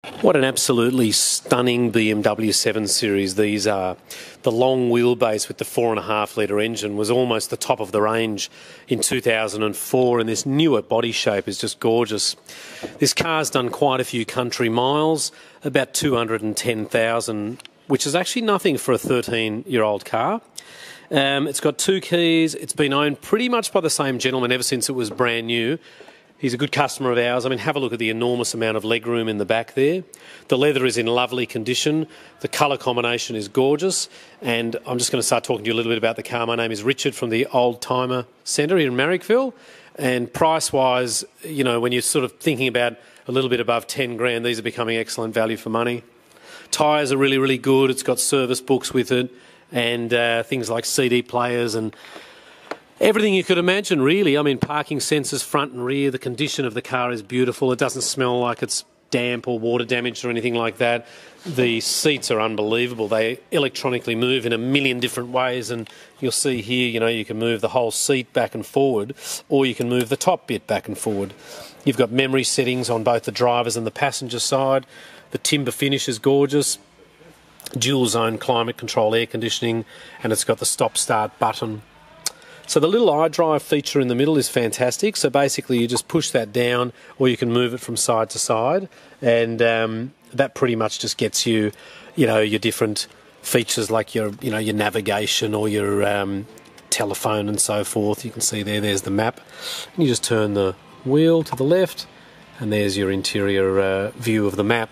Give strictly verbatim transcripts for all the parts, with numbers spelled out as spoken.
What an absolutely stunning B M W seven Series these are. The long wheelbase with the four point five litre engine was almost the top of the range in two thousand four, and this newer body shape is just gorgeous. This car's done quite a few country miles, about two hundred ten thousand, which is actually nothing for a thirteen-year-old car. Um, it's got two keys. It's been owned pretty much by the same gentleman ever since it was brand new. He's a good customer of ours. I mean, have a look at the enormous amount of legroom in the back there. The leather is in lovely condition. The colour combination is gorgeous. And I'm just going to start talking to you a little bit about the car. My name is Richard from the Old Timer Centre here in Marrickville. And price-wise, you know, when you're sort of thinking about a little bit above ten grand, these are becoming excellent value for money. Tyres are really, really good. It's got service books with it and uh, things like C D players and everything you could imagine, really. I mean, parking sensors front and rear. The condition of the car is beautiful. It doesn't smell like it's damp or water damaged or anything like that. The seats are unbelievable. They electronically move in a million different ways, and you'll see here, you know, you can move the whole seat back and forward, or you can move the top bit back and forward. You've got memory settings on both the driver's and the passenger side. The timber finish is gorgeous. Dual zone climate control air conditioning, and it's got the stop start button. So the little iDrive feature in the middle is fantastic. So basically you just push that down, or you can move it from side to side, and um, that pretty much just gets you, you know, your different features like your, you know, your navigation or your um, telephone and so forth. You can see there, there's the map. And you just turn the wheel to the left, and there's your interior uh, view of the map.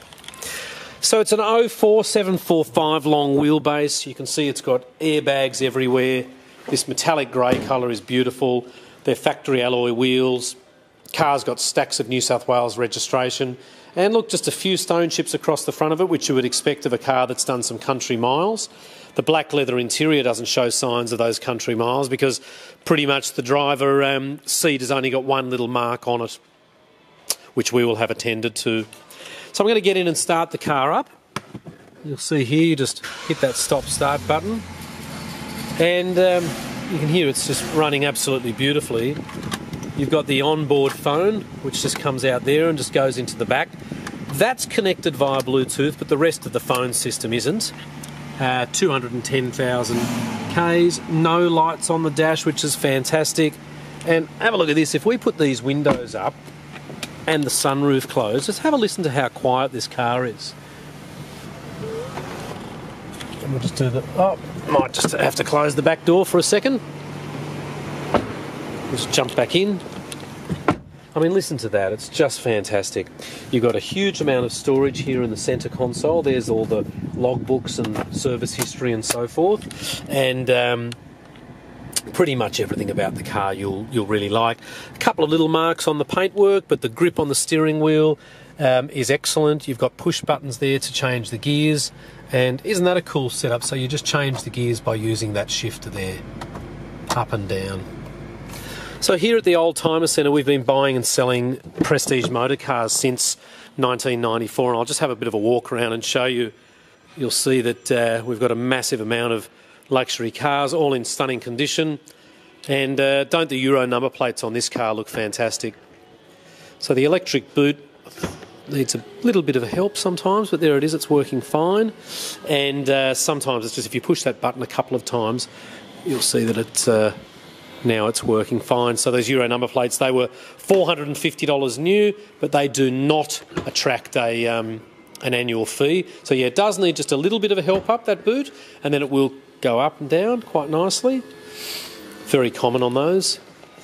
So it's an oh four seven forty-five long wheelbase. You can see it's got airbags everywhere. This metallic grey colour is beautiful. They're factory alloy wheels. Car's got stacks of New South Wales registration. And look, just a few stone chips across the front of it, which you would expect of a car that's done some country miles. The black leather interior doesn't show signs of those country miles because pretty much the driver um, seat has only got one little mark on it, which we will have attended to. So I'm going to get in and start the car up. You'll see here, you just hit that stop start button. And um, you can hear it's just running absolutely beautifully. You've got the onboard phone, which just comes out there and just goes into the back. That's connected via Bluetooth, but the rest of the phone system isn't. Uh, two hundred ten thousand Ks, no lights on the dash, which is fantastic. And have a look at this. If we put these windows up and the sunroof closed, just have a listen to how quiet this car is. And we'll just do the... Oh, might just have to close the back door for a second. Just jump back in. I mean, listen to that. It's just fantastic. You've got a huge amount of storage here in the centre console. There's all the logbooks and service history and so forth. And um, pretty much everything about the car you'll, you'll really like. A couple of little marks on the paintwork, but the grip on the steering wheel um, is excellent. You've got push buttons there to change the gears. And isn't that a cool setup? So you just change the gears by using that shifter there, up and down. So here at the Old Timer Centre, we've been buying and selling prestige motor cars since nineteen ninety-four, and I'll just have a bit of a walk around and show you. You'll see that uh, we've got a massive amount of luxury cars, all in stunning condition. And uh, don't the Euro number plates on this car look fantastic? So the electric boot needs a little bit of help sometimes, but there it is, it's working fine. And uh, sometimes it's just if you push that button a couple of times, you'll see that it's uh, now it's working fine. So those Euro number plates, they were four hundred and fifty dollars new, but they do not attract a um, an annual fee. So yeah, it does need just a little bit of a help up, that boot, and then it will go up and down quite nicely. Very common on those.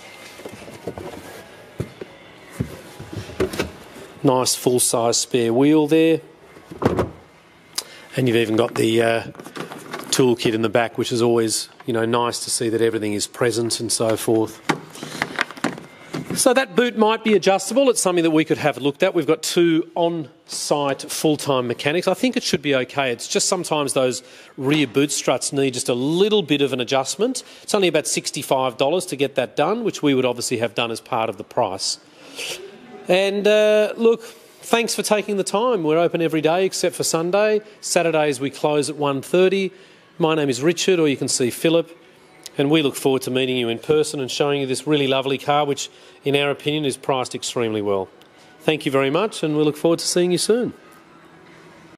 Nice full-size spare wheel there. And you've even got the uh, toolkit in the back, which is always, you know, nice to see that everything is present and so forth. So that boot might be adjustable. It's something that we could have looked at. We've got two on-site full-time mechanics. I think it should be okay. It's just sometimes those rear boot struts need just a little bit of an adjustment. It's only about sixty-five dollars to get that done, which we would obviously have done as part of the price. And uh, look, thanks for taking the time. We're open every day except for Sunday. Saturdays we close at one thirty. My name is Richard, or you can see Philip. And we look forward to meeting you in person and showing you this really lovely car, which in our opinion is priced extremely well. Thank you very much, and we look forward to seeing you soon.